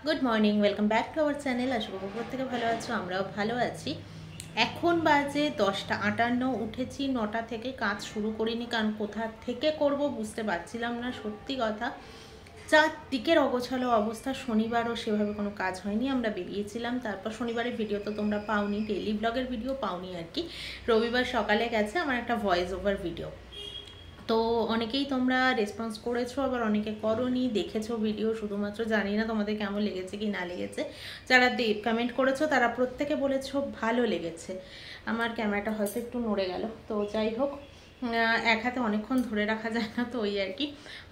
Good morning, welcome back to our channel. আশা করি প্রত্যেকে ভালো আছো, আমরাও ভালো আছি। এখন বাজে 10:58, উঠেছি 9টা থেকে, কাজ শুরু করিনি কারণ কোথা থেকে করব বুঝতে পারছিলাম না। সত্যি কথা, চারদিকের অগোছালো অবস্থা। শনিবারও সেভাবে কোনো কাজ হয়নি, আমরা বেরিয়েছিলাম। তারপর শনিবারের ভিডিও তো তোমরা পাওনি, ডেইলি ব্লগের ভিডিও পাওনি আর কি। রবিবার সকালে গেছে আমার একটা ভয়েস ওভার ভিডিও, তো অনেকেই তোমরা রেসপন্স করেছো, আবার অনেকে করোনি, দেখেছো ভিডিও। শুধুমাত্র জানি না তোমাদের কেমন লেগেছে কি না লেগেছে। যারা কমেন্ট করেছো তারা প্রত্যেকে বলেছো ভালো লেগেছে। আমার ক্যামেরাটা হয়তো একটু নড়ে গেল, তো যাই হোক, এক হাতে অনেকক্ষণ ধরে রাখা যায় না, তো ওই আর কি।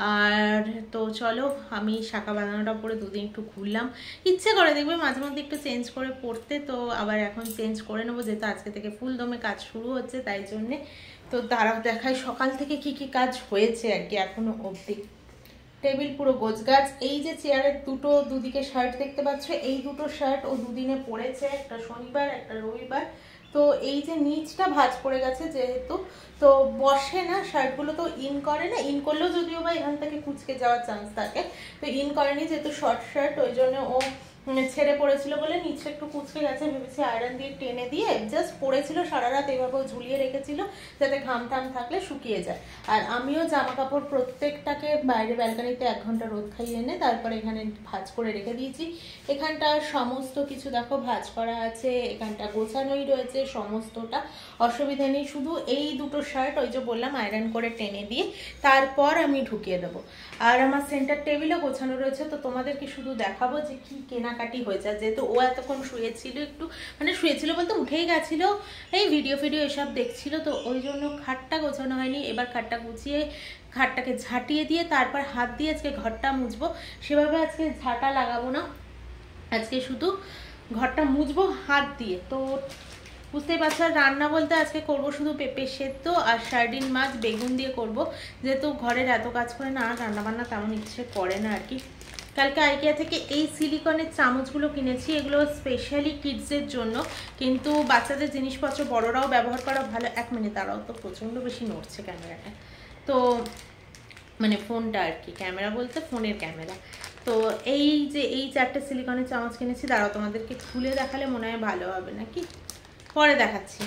আর তো চলো, আমি শাঁখা বাঁধানোটা পরে দুদিন একটু ঘুরলাম। ইচ্ছে করে দেখবে মাঝে মধ্যে একটু চেঞ্জ করে পড়তে, তো আবার এখন চেঞ্জ করে নেবো যেহেতু আজকে থেকে ফুল দমে কাজ শুরু হচ্ছে, তাই জন্যে। তো তারা দেখায় সকাল থেকে কি কি কাজ হয়েছে আর কি এখনো অবধি। টেবিল পুরো গোছগাছ। এই যে চেয়ারের দুদিকে শার্ট দেখতে পাচ্ছ, এই দুটো শার্ট ও দুদিনে পড়েছে, একটা শনিবার একটা রবিবার। তো এই যে নিচটা ভাঁজ পড়ে গেছে যেহেতু, তো বসে না শার্টগুলো, তো ইন করে না। ইন করলেও যদিও বা এখান থেকে কুচকে যাওয়ার চান্স থাকে, তো ইন করেনি যেহেতু শর্ট শার্ট, ওই জন্য ও ছেড়ে পড়েছিল বলে নিচে একটু কুচকে গেছে। ভেবেছি আয়রন দিয়ে টেনে দিয়ে জাস্ট পড়েছিল সারা রাত, এভাবেও ঝুলিয়ে রেখেছিল যাতে ঘাম টাম থাকলে শুকিয়ে যায়। আর আমিও জামা কাপড় প্রত্যেকটাকে বাইরে ব্যালকনিতে 1 ঘন্টা রোদ খাইয়ে এনে তারপরে এখানে ভাঁজ করে রেখে দিয়েছি। এখানটা সমস্ত কিছু দেখো ভাঁজ করা আছে, এখানটা গোছানোই রয়েছে সমস্তটা, অসুবিধা নেই। শুধু এই দুটো শার্ট ওই যে বললাম আয়রন করে টেনে দিয়ে তারপর আমি ঢুকিয়ে দেবো। আর আমার সেন্টার টেবিলও গোছানো রয়েছে, তো তোমাদেরকে শুধু দেখাবো যে কি কেনাকাটি হয়েছে। যেহেতু ও এতক্ষণ শুয়েছিল, একটু মানে শুয়েছিল বলতে উঠেই গেছিলো, এই ভিডিও এসব দেখছিল, তো ওই জন্য খাটটা গোছানো হয়নি। এবার খাটটা গুছিয়ে খাটটাকে ঝাঁটিয়ে দিয়ে তারপর হাত দিয়ে আজকে ঘরটা মুছবো। সেভাবে আজকে ঝাঁটা লাগাবো না, আজকে শুধু ঘরটা মুছবো হাত দিয়ে। তো বুঝতেই পারছো, আর রান্না বলতে আজকে করব শুধু পেঁপে সেদ্ধ আর সার্ডিন মাছ বেগুন দিয়ে করব, যেহেতু ঘরের এত কাজ করে না আর রান্নাবান্না তেমন ইচ্ছে করে না আর কি। কালকে আইকিয়া থেকে এই সিলিকনের চামচগুলো কিনেছি, এগুলো স্পেশালি কিডসের জন্য, কিন্তু বাচ্চাদের জিনিসপত্র বড়রাও ব্যবহার করা ভালো। 1 মিনিট দাঁড়াও, তো প্রচণ্ড বেশি নড়ছে ক্যামেরাটা, তো মানে ফোনটা আর কি, ক্যামেরা বলতে ফোনের ক্যামেরা। তো এই যে এই 4টে সিলিকনের চামচ কিনেছি, দাঁড়াও তোমাদেরকে খুলে দেখালে মনে হয় ভালো হবে নাকি, পরে দেখাচ্ছি।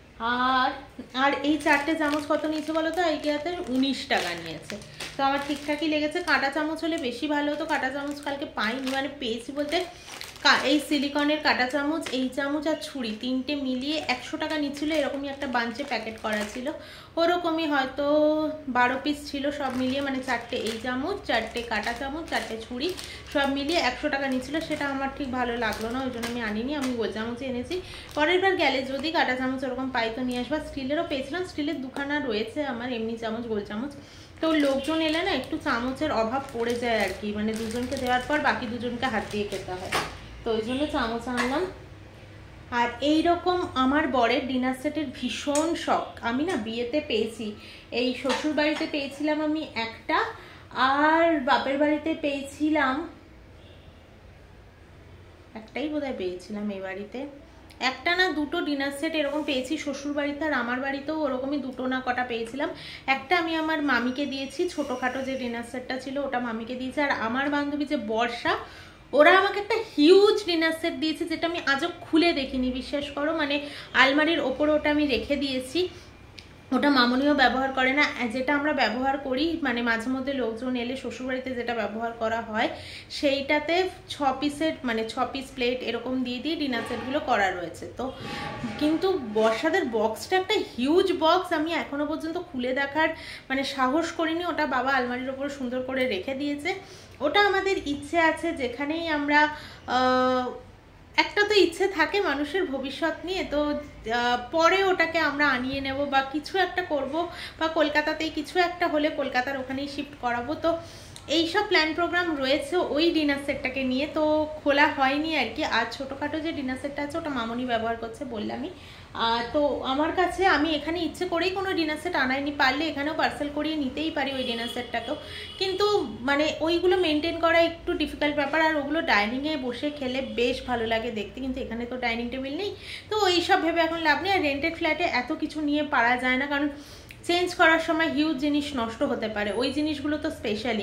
আর এই 4টে চামচ কত নিয়েছে বলো তো? আইকিয়াতে 19 টাকা নিয়েছে, তো আমার ঠিকঠাকই লেগেছে। কাঁটা চামচ হলে বেশি ভালো হতো, কাঁটা চামচ কালকে পাইনি, মানে পেয়েছি বলতে এই সিলিকনের কাঁটা চামচ, এই চামচ আর ছুরি 3টে মিলিয়ে 100 টাকা নিচ্ছিল। এরকমই একটা বাঞ্চে প্যাকেট করা ছিল, ওরকমই হয়তো 12 পিস ছিল সব মিলিয়ে, মানে 4টে এই চামচ, 4টে কাঁটা চামচ, 4টে ছুরি সব মিলিয়ে 100 টাকা নিচ্ছিল। সেটা আমার ঠিক ভালো লাগলো না, ওই জন্য আমি আনিনি, আমি গোল চামচে এনেছি। পরের বার গেলে যদি কাঁটা চামচ ওরকম পাই তো নিয়ে আসবা। স্টিলেরও পেয়েছিলাম, স্টিলের 2খানা রয়েছে আমার, এমনি চামচ গোল চামচ। তো লোকজন এলে না একটু চামচের অভাব পড়ে যায় আর কি, মানে দুজনকে দেওয়ার পর বাকি দুজনকে হাত দিয়ে খেতে হয়, তো ওই জন্য চামচ আনলাম। আর এইরকম আমার বরের ডিনার সেটের ভীষণ শখ। আমি না বিয়েতে পেয়েছি, এই শ্বশুর বাড়িতে পেয়েছিলাম আমি একটা, আর বাপের বাড়িতে পেয়েছিলাম একটাই বোধহয় পেয়েছিলাম, এই বাড়িতে একটা না দুটো ডিনার সেট এরকম পেয়েছি শ্বশুর বাড়িতে, আর আমার বাড়িতেও ওরকমই দুটো না কটা পেয়েছিলাম। একটা আমি আমার মামিকে দিয়েছি, ছোটোখাটো যে ডিনার সেটটা ছিল ওটা মামিকে দিয়েছি। আর আমার বান্ধবী যে বর্ষা, ওরা আমাকে একটা হিউজ ডিনার সেট দিয়েছে, যেটা আমি আজও খুলে দেখিনি, বিশ্বাস করো। মানে আলমারির ওপরে ওটা আমি রেখে দিয়েছি, ওটা মামনিও ব্যবহার করে না। যেটা আমরা ব্যবহার করি, মানে মাঝে মধ্যে লোকজন এলে শ্বশুরবাড়িতে যেটা ব্যবহার করা হয়, সেইটাতে 6 পিসের মানে 6 পিস প্লেট এরকম দিয়ে দিয়ে ডিনার সেটগুলো করা রয়েছে। তো কিন্তু বর্ষাদের বক্সটা একটা হিউজ বক্স, আমি এখনো পর্যন্ত খুলে দেখার মানে সাহস করিনি। ওটা বাবা আলমারির ওপর সুন্দর করে রেখে দিয়েছে। ওটা আমাদের ইচ্ছে আছে, যেখানেই আমরা একটা তো ইচ্ছে থাকে মানুষের ভবিষ্যৎ নিয়ে, তো পরে ওটাকে আমরা আনিয়ে নেব বা কিছু একটা করব, বা কলকাতাতেই কিছু একটা হলে কলকাতার ওখানেই শিফট করাবো। তো এইসব প্ল্যান প্রোগ্রাম রয়েছে ওই ডিনার সেটটাকে নিয়ে, তো খোলা হয়নি আর কি। আর ছোটোখাটো যে ডিনার সেটটা আছে ওটা মামনি ব্যবহার করছে বললামই। তো আমার কাছে, আমি এখানে ইচ্ছে করেই কোনো ডিনার সেট আনাইনি, পারলে এখানেও পার্সেল করিয়ে নিতেই পারি ওই ডিনার সেটটাকেও, কিন্তু মানে ওইগুলো মেনটেন করা একটু ডিফিকাল্ট ব্যাপার। আর ওগুলো ডাইনিংয়ে বসে খেলে বেশ ভালো লাগে দেখতে, কিন্তু এখানে তো ডাইনিং টেবিল নেই, তো এইসব ভেবে এখন লাভ নেই। আর রেন্টেড ফ্ল্যাটে এত কিছু নিয়ে পারা যায় না, কারণ চেঞ্জ করার সময় হিউজ জিনিস নষ্ট হতে পারে, ওই জিনিসগুলো তো স্পেশালি।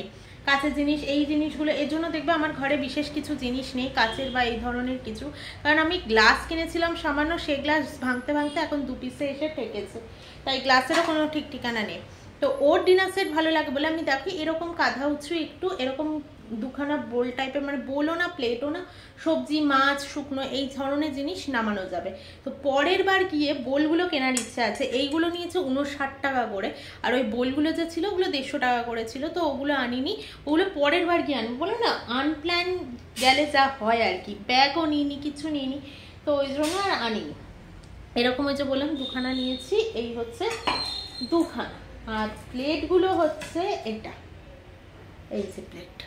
কাঁচের জিনিস এই জিনিসগুলো, এর জন্য দেখবে আমার ঘরে বিশেষ কিছু জিনিস নেই কাঁচের বা এই ধরনের কিছু, কারণ আমি গ্লাস কিনেছিলাম সামান্য, সেই গ্লাস ভাঙতে ভাঙতে এখন 2 পিসে এসে ঠেকেছে, তাই গ্লাসেরও কোনো ঠিক ঠিকানা নেই। তো ওর ডিনার সেট ভালো লাগে বলে আমি দেখি এরকম কাঁধা উঁচু একটু এরকম দুখানা বোল টাইপের, মানে বোলও না প্লেটও না, সবজি মাছ শুকনো এই ধরনের জিনিস নামানো যাবে। তো পরের বার গিয়ে বোলগুলো কেনার ইচ্ছা আছে। এইগুলো নিয়েছে 59 টাকা করে, আর ওই বোলগুলো যে ছিল ওগুলো 150 টাকা করে ছিল, তো ওগুলো আনিনি, ওগুলো পরের বার গিয়ে আনবো। বলো না আনপ্ল্যান গেলে যা হয় আর কি, ব্যাগও নিইনি কিছু নিইনি, তো ওই জন্য আর আনিনি। এরকম ওই যে বললাম দুখানা নিয়েছি, এই হচ্ছে দুখানা। আর প্লেটগুলো হচ্ছে এটা, এই যে প্লেট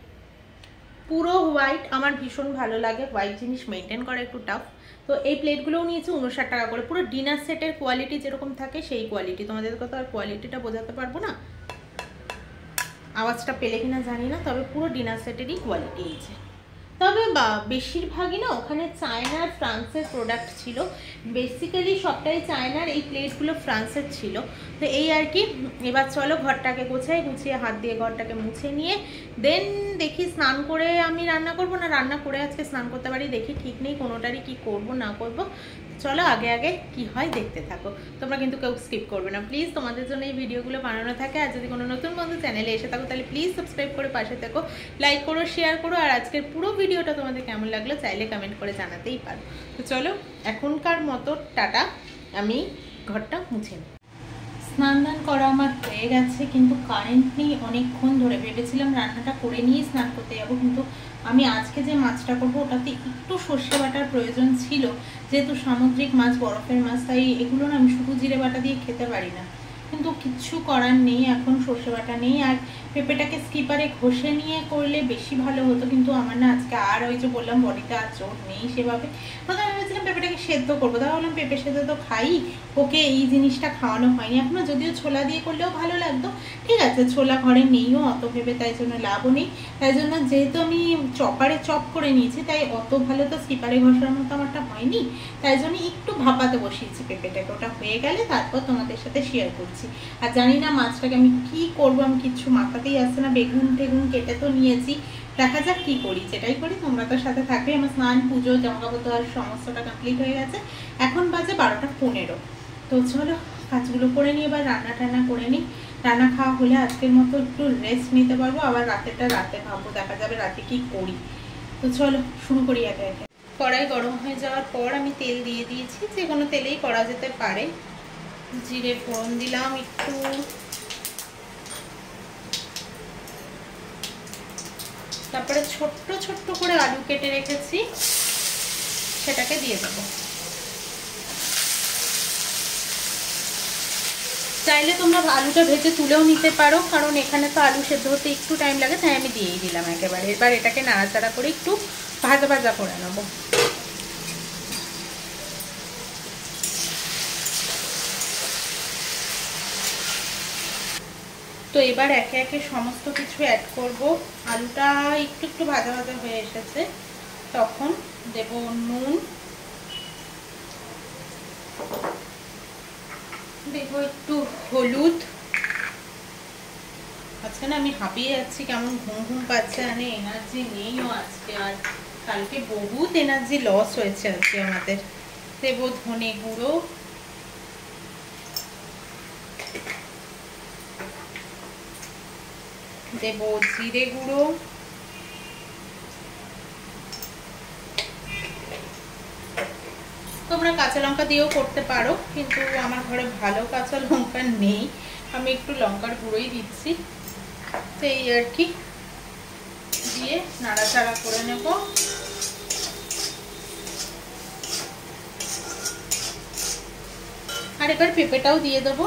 পুরো হোয়াইট, আমার ভীষণ ভালো লাগে হোয়াইট জিনিস মেনটেন করা একটু টাফ। তো এই প্লেটগুলোও নিয়েছি 59 টাকা করে, পুরো ডিনার সেটের কোয়ালিটি যেরকম থাকে সেই কোয়ালিটি। তোমাদেরকে তো আর কোয়ালিটিটা বোঝাতে পারবো না, আওয়াজটা পেলে কিনা জানি না, তবে পুরো ডিনার সেটেরই কোয়ালিটি এই যে। তবে বেশিরভাগই না ওখানে চায়নার ফ্রান্সের প্রোডাক্ট ছিল, বেসিক্যালি সবটাই চায়নার, এই প্লেটগুলো ফ্রান্সের ছিল। তো এই আর কি। এবার চলো ঘরটাকে গুছিয়ে হাত দিয়ে ঘরটাকে মুছে নিয়ে দেন দেখি স্নান করে আমি রান্না করব না রান্না করে আজকে স্নান করতে পারি, দেখি ঠিক নেই কোনোটারই কি করব না করব। চলো আগে আগে কি হয় দেখতে থাকো, তোমরা কিন্তু কেউ স্কিপ করবে না প্লিজ, তোমাদের জন্য এই ভিডিওগুলো বানানো থাকে। আর যদি কোনো নতুন বন্ধু চ্যানেলে এসে থাকো তাহলে প্লিজ সাবস্ক্রাইব করে পাশে থাকো, লাইক করো, শেয়ার করো। আর আজকের পুরো ভিডিওটা তোমাদের কেমন লাগলো চাইলে কমেন্ট করে জানাতেই পারো। তো চলো এখনকার মতো টাটা, আমি ঘরটা মুছে নিই। স্নান দান করা আমার হয়ে গেছে, কিন্তু কারেন্ট নেই অনেকক্ষণ ধরে। ভেবেছিলাম রান্নাটা করে নিয়ে স্নান করতে যাবো, কিন্তু আমি আজকে যে মাছটা করবো ওটাতে একটু সর্ষে বাটার প্রয়োজন ছিল, যেহেতু সামুদ্রিক মাছ বরফের মাছ, তাই এগুলো না আমি শুধু জিরে বাটা দিয়ে খেতে পারি না, কিন্তু কিচ্ছু করার নেই, এখন সর্ষে বাটা নেই। আর পেঁপেটাকে স্কিপারে ঘষে নিয়ে করলে বেশি ভালো হতো, কিন্তু আমার না আজকে আর ওই যে বললাম বডিতে আর জোর নেই সেভাবে। প্রথমে ভেবেছিলাম পেঁপেটাকে সেদ্ধ করবো, তাহলে ভাবলাম পেঁপে সেদ্ধ তো খাই, ওকে এই জিনিসটা খাওয়ানো হয়নি এখনো, যদিও ছোলা দিয়ে করলেও ভালো লাগতো। ঠিক আছে ছোলা ঘরে নেইও অত ভেবে, তাই জন্য লাভও নেই, তাই জন্য যেহেতু আমি চপারে চপ করে নিয়েছি তাই অত ভালো তো স্কিপারে ঘষার মতো আমারটা হয়নি, তাই জন্য একটু ভাপাতে বসিয়েছি পেঁপেটাকে, ওটা হয়ে গেলে তারপর তোমাদের সাথে শেয়ার করছি। আর জানি না মাছটাকে আমি কি করবো, আমি কিচ্ছু মাথাতেই আসছে না, বেগুন টেগুন কেটে তো নিয়েছি, দেখা যাক কি করি, যেটাই করি তোমরা তো সাথে থাকবে। আমার স্নান পুজো জামাকাপড় তো আর সমস্তটা কমপ্লিট হয়ে গেছে, এখন বাজে 12:15। তো চলো কাজগুলো করে নিই, এবার রান্না টান্না করে নিই, রান্না খাওয়া হলে আজকের মতো একটু রেস্ট নিতে পারবো, আবার রাতেরটা রাতে ভাববো, দেখা যাবে রাতে কি করি। তো চলো শুরু করি একে একে। কড়াই গরম হয়ে যাওয়ার পর আমি তেল দিয়ে দিয়েছি, যে কোনো তেলেই করা যেতে পারে। জিরে ফোড়ন দিলাম একটু, তারপরে ছোট্ট ছোট্ট করে আলু কেটে রেখেছি সেটাকে দিয়ে দেবো। চাইলে তোমরা আলুটা ভেজে তুলেও নিতে পারো, কারণ এখানে তো আলু সেদ্ধ হতে একটু টাইম লাগে, তাই আমি দিয়েই দিলাম একেবারে। এবার এটাকে নাড়াচাড়া করে একটু ভাজা ভাজা করে নেবো। তো এবার একে একে সমস্ত কিছু অ্যাড করব। আলুটা একটু একটু ভাজা ভাজা হয়ে এসেছে, তখন দেব নুন, দেব একটু হলুদ। আজকে না আমি হাঁপিয়ে যাচ্ছি, কেমন ঘুম ঘুম পাচ্ছে, মানে এনার্জি নেইও আজকে, আর কালকে বহুত এনার্জি লস হয়েছে আজকে আমাদের। দেব ধনে গুঁড়ো, দেব জিরে গুঁড়ো, তোমরা কাঁচা লঙ্কা দিয়েও করতে পারো, কিন্তু আমার ঘরে ভালো কাঁচা লঙ্কা নেই, আমি একটু লঙ্কার গুঁড়োই দিচ্ছি। তো এই আর কি, দিয়ে নাড়াচাড়া করে নেব। আর এবার পেঁপেটাও দিয়ে দেবো,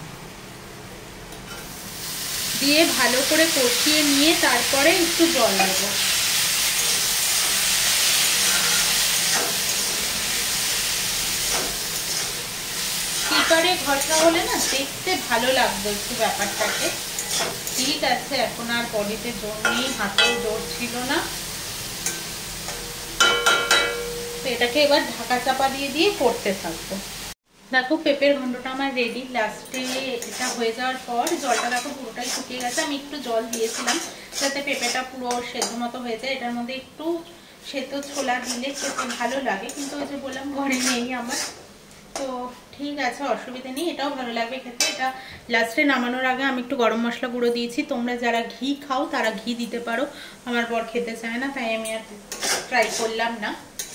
দিয়ে ভালো করে কষিয়ে নিয়ে তারপরে একটু জল দেব। স্কিপারে ঘষা হলে না দেখতে ভালো লাগবে একটু ব্যাপারটাকে। ঠিক আছে এখন আর বডিতে জোর নেই, হাতেও জোর ছিল না, তো এটাকে এবার ঢাকা চাপা দিয়ে দিয়ে করতে থাকবো। দেখো পেঁপের ঘন্টটা আমার রেডি। লাস্টে এটা হয়ে যাওয়ার পর জলটা দেখো পুরোটাই শুকিয়ে গেছে। আমি একটু জল দিয়েছিলাম যাতে পেঁপেটা পুরো সেদ্ধ মতো হয়ে যায়। এটার মধ্যে একটু সেদ্ধ ছোলা দিলে খেতে ভালো লাগে, কিন্তু ওই যে বললাম ঘরে নেই আমার, তো ঠিক আছে অসুবিধা নেই, এটাও ভালো লাগবে খেতে। এটা লাস্টে নামানোর আগে আমি একটু গরম মশলা গুঁড়ো দিয়েছি। তোমরা যারা ঘি খাও তারা ঘি দিতে পারো, আমার বর খেতে চায় না তাই আমি আর ট্রাই করলাম না।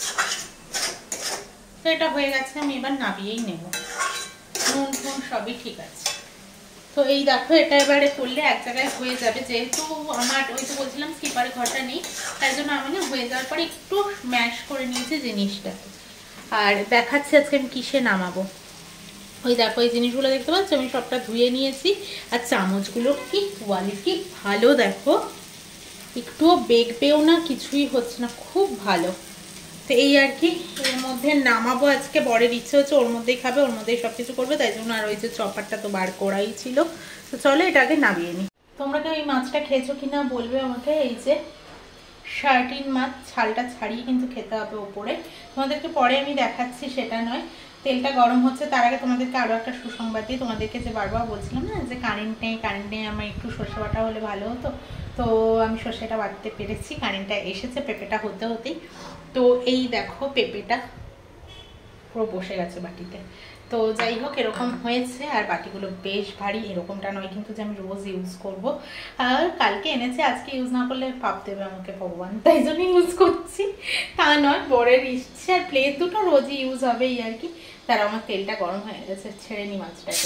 তো এটা হয়ে গেছে, আমি এবার নামিয়েই নেব। নুন টুন সবই ঠিক আছে। তো এই দেখো এটা এবারে করলে এক জায়গায় হয়ে যাবে, যেহেতু আমার ওই তো বলছিলাম স্কিপারে ঘষা নেই, তাই জন্য আমি না হয়ে যাওয়ার পরে একটু ম্যাশ করে নিয়েছি জিনিসটা। আর দেখাচ্ছি আজকে আমি কিসে নামাবো। ওই দেখো এই জিনিসগুলো দেখতে পাচ্ছ আমি সবটা ধুয়ে নিয়েছি। আর চামচগুলো কি কোয়ালিটি ভালো দেখো, একটুও বেগবেও না, কিছুই হচ্ছে না, খুব ভালো। তো এই আর কি, এর মধ্যে নামাবো আজকে। বরের ইচ্ছে হচ্ছে ওর মধ্যেই খাবে, ওর মধ্যেই সব কিছু করবে, তাই জন্য। আর ওই যে চপারটা তো বার করাই ছিল। তো চলো এটাকে নামিয়ে নিই। তোমরা কেউ এই মাছটা খেয়েছো কিনা বলবে আমাকে। এই যে শার্টিন মাছ, ছালটা ছাড়িয়ে কিন্তু খেতে হবে ওপরে। তোমাদেরকে পরে আমি দেখাচ্ছি, সেটা নয়। তেলটা গরম হচ্ছে, তার আগে তোমাদেরকে আরও একটা সুসংবাদ দিই। তোমাদেরকে যে বারবার বলছিলাম না যে কারেন্ট নেই, আমার একটু সর্ষে বাটা হলে ভালো হতো। তো আমি সর্ষেটা বাটতে পেরেছি, কারেন্টটা এসেছে পেঁপেটা হতে হতেই। তো এই দেখো পেঁপেটা পুরো বসে গেছে বাটিতে। তো যাই হোক এরকম হয়েছে। আর বাটিগুলো বেশ ভারী, এরকমটা নয় কিন্তু যে আমি রোজ ইউজ করব। আর কালকে এনেছে, আজকে ইউজ না করলে পাপ দেবে আমাকে ভগবান, তাই জন্য ইউজ করছি, তা নয়, বরের ইচ্ছে। আর প্লেট দুটো রোজই ইউজ হবে এই আর কি। তারা আমার তেলটা গরম হয়ে গেছে, ছেড়ে নি মাছটাকে।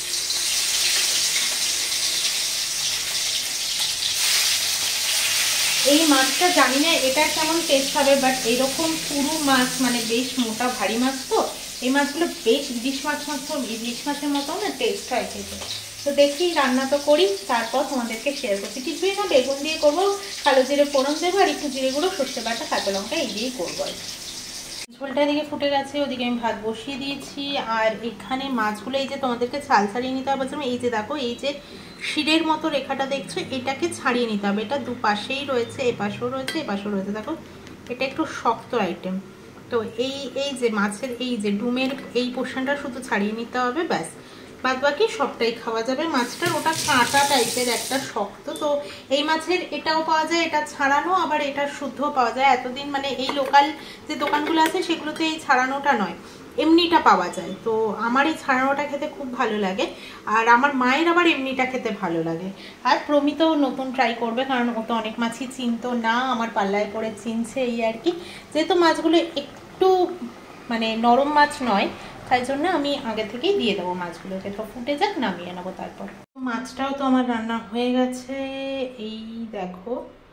এই মাছটা জানি না এটা কেমন টেস্ট হবে, বাট এরকম পুরো মাছ মানে বেশ মোটা ভারী মাছ, তো এই মাছগুলো বেশ ইলিশ মাছের মতো না টেস্ট হয় খেতে। তো দেখি রান্না তো করি, তারপর তোমাদেরকে শেয়ার করছি। কিছুই না, বেগুন দিয়ে করবো, কালো জিরে ফোড়ন দেবো, আর একটু জিরে গুঁড়ো, সর্ষে বাটা, কাঁচা লঙ্কা এই দিয়েই করবো আর কি। ঝোলটা এদিকে ফুটে গেছে, ওদিকে আমি ভাত বসিয়ে দিয়েছি। আর এখানে মাছগুলো এই যে তোমাদেরকে ছাল ছাড়িয়ে নিতে হবে। এই যে দেখো এই যে শিরের মতো রেখাটা দেখছো, এটাকে ছাড়িয়ে নিতে হবে। এটা দুপাশেই রয়েছে, এপাশেও রয়েছে, এপাশেও রয়েছে। দেখো এটা একটু শক্ত আইটেম। তো এই যে মাছের এই যে ডুমের এই পোর্শনটা শুধু ছাড়িয়ে নিতে হবে, ব্যাস। বাদ বাকি সবটাই খাওয়া যাবে। মাছটার ওটা কাঁটা টাইপের একটা শক্ত, তো এই মাছের এটাও পাওয়া যায়, এটা ছাড়ানো, আবার এটা শুদ্ধ পাওয়া যায়। এতদিন মানে এই লোকাল যে দোকানগুলো আছে সেগুলোতে এই ছাড়ানোটা নয়, এমনিটা পাওয়া যায়। তো আমার এই ছাড়ানোটা খেতে খুব ভালো লাগে, আর আমার মায়ের আবার এমনিটা খেতে ভালো লাগে। আর প্রমিতও নতুন ট্রাই করবে, কারণ ও তো অনেক মাছই চিনতো না, আমার পাল্লায় পড়ে চিনছে এই আর কি। যেহেতু মাছগুলো একটু মানে নরম মাছ নয়, তাই জন্য আমি আগে থেকেই দিয়ে দেবো মাছগুলোকে। তো ফুটে যাক, নামিয়ে নেবো তারপর। মাছটাও তো আমার রান্না হয়ে গেছে, এই দেখো।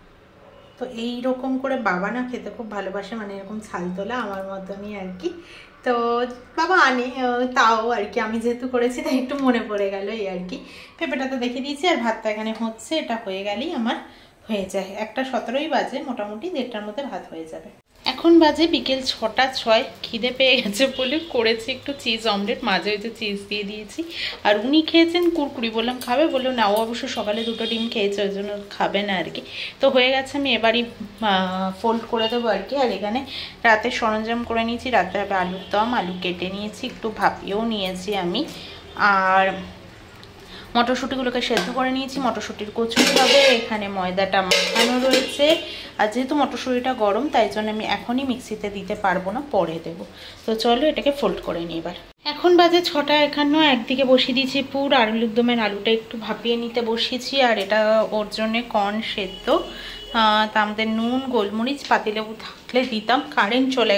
তো এই রকম করে বাবা না খেতে খুব ভালোবাসে, মানে এরকম ছাল তোলা আমার মতনই আর কি। তো বাবা আনে, তাও আর কি আমি যেহেতু করেছি তাই একটু মনে পড়ে গেল এই আর কি। পেঁপেটা তো দেখে দিয়েছি, আর ভাতটা এখানে হচ্ছে, এটা হয়ে গেলেই আমার হয়ে যায়। 1:17 বাজে, মোটামুটি 1:30টার মধ্যে ভাত হয়ে যাবে। এখন বাজে বিকেল 6:06। খিদে পেয়ে গেছে বলে করেছি একটু চিজ অমলেট, মাঝে হয়তো চিজ দিয়ে দিয়েছি। আর উনি খেয়েছেন কুরকুরি, বললাম খাবে, বললো না, ও অবশ্য সকালে 2টো ডিম খেয়েছে, ওই জন্য খাবে না আর কি। তো হয়ে গেছে, আমি এবারই ফোল্ড করে দেবো আর কি। আর এখানে রাতে সরঞ্জাম করে নিয়েছি, রাতে হবে আলুর দম, আলু কেটে নিয়েছি, একটু ভাপিয়েও নিয়েছি আমি। আর মটরশুঁটিগুলোকে সেদ্ধ করে নিয়েছি, মটরশুঁটির কচুরি হবে। এখানে ময়দাটা মাখানো রয়েছে, আর যেহেতু মটরশুঁটিটা গরম তাই জন্য আমি এখনই মিক্সিতে দিতে পারবো না, পরে দেবো। তো চলো এটাকে ফোল্ড করে নিই এবার। এখন বাজে 6:51। একদিকে বসিয়ে দিয়েছি পুর, আলুর দমের আলুটা একটু ভাপিয়ে নিতে বসিয়েছি। আর এটা ওর জন্যে কর্ন সেদ্ধ। তা আমাদের নুন গোলমরিচ পাতিলেবু থাকলে দিতাম, কারেন্ট চলে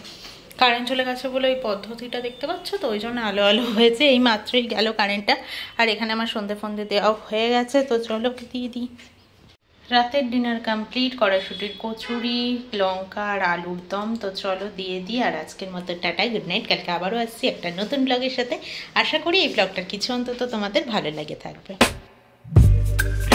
গেছে বলে ওই পদ্ধতিটা দেখতে পাচ্ছ, তো ওই জন্য আলো আলো হয়েছে। এই মাত্রই গেল কারেন্টটা। আর এখানে আমার সন্ধে ফন্দে দেওয়া হয়ে গেছে, তো চলো দিয়ে দিই। রাতের ডিনার কমপ্লিট, কড়াইশুঁটির কচুরি, লঙ্কা আর আলুর দম। তো চলো দিয়ে দিই। আর আজকের মতো টাটা, গুড নাইট। কালকে আবারও আসছি একটা নতুন ব্লগের সাথে। আশা করি এই ব্লগটার কিছু অন্তত তোমাদের ভালো লেগে থাকবে।